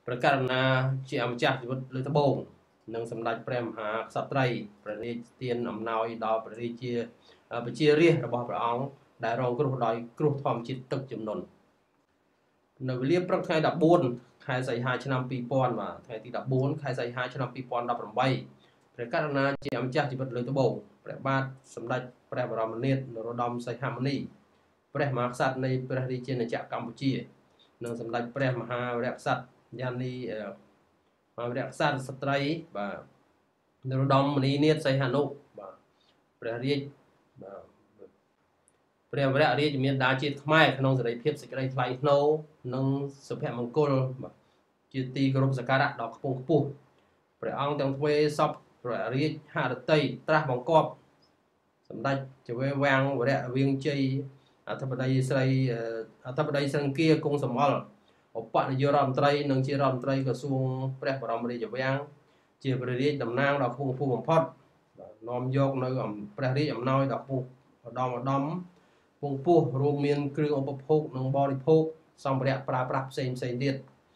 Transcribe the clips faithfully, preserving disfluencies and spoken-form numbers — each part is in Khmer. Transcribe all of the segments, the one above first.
ប្រកាសណាជាអម្ចាស់ជីវិតលើត្បូងនិងសម្ដេចព្រះមហាក្សត្រីព្រះរាជទានអំណោយដល់ព្រះរាជាប្រជារាស្ត្ររបស់ព្រះអង្គដែលរងគ្រោះដោយគ្រោះធម្មជាតិទឹកជំនន់នៅវេលាព្រឹកថ្ងៃដប់បួនខែសីហាឆ្នាំពីរពាន់បាទថ្ងៃទីដប់បួនខែសីហាឆ្នាំពីរពាន់ដប់ប្រាំបីព្រះករុណាជាអម្ចាស់ជីវិតលើត្បូងព្រះបាទសម្ដេចព្រះបរមនាថនរោត្តមសីហមុនីព្រះមហាក្សត្រនៃព្រះរាជាណាចក្រកម្ពុជានិងសម្ដេចព្រះមហាវីរក្សត្រយ៉ានីមហាវីរក្សត្រស្ត្រីបាទនរោត្តមមុនីនាថសីហនុបាទព្រះរាជបាទព្រះវររាជមានដាជាតិខ្មែរក្នុងសេរីភាពសេចក្តីថ្លៃថ្នូរនិងសុភមង្គលបាទជាទីគោរពសក្ការៈដ៏ខ្ពង់ខ្ពស់ព្រះអង្គទាំងទ្វេសពព្រះរាជហឫទ័យត្រាស់បង្គាប់សម្ដេចចៅវាំងវរៈវៀងជ័យអធិបតីស្រីអធិបតីសង្គាគង់សមលឧបនាយករដ្ឋមន្ត្រីនិងជារដ្ឋមន្ត្រីក្រសួងព្រះបរមរាជវាំងជាព្រះរាជតំណាងដ៏ខ្ពង់ខ្ពស់បំផុតនាំយកនៅព្រះរាជអំណោយដ៏ខ្ពស់ឧត្តមឧត្តមពងពោះរួមមានគ្រឿងឧបភោគនិងបរិភោគសម្ភារៈប្រើប្រាស់ផ្សេងផ្សេងទៀត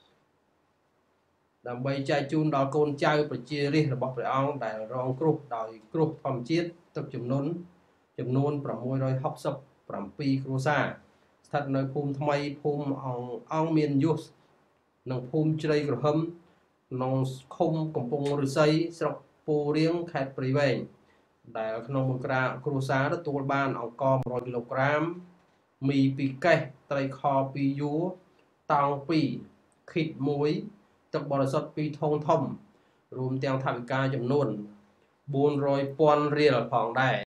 ដើម្បីចែកជូនដល់កូនចៅប្រជារាស្ត្ររបស់ព្រះអង្គដែលរងគ្រោះដោយគ្រោះធម្មជាតិទឹកជំនន់ចំនួនប្រាំមួយរយហុកសិបប្រាំពីរគ្រួសារស្ថិតនៅភូមិថ្មីភូមិអង្គអង្គមានយុសនិងភូមិជ្រៃក្រហឹមក្នុងឃុំកំពង់ឫស្សីស្រុកពូរៀងខេត្តព្រៃវែងដែលក្នុងមួយក្រាគ្រួសារទទួលបានអង្ករមួយរយគីឡូក្រាមមីពីរកេសត្រីខពីរយួរតោងពីរខិតមួយទឹកបរិសុទ្ធពីរធុងធំរួមទាំងថវិកាចំនួនបួនរយពាន់រៀលផងដែរ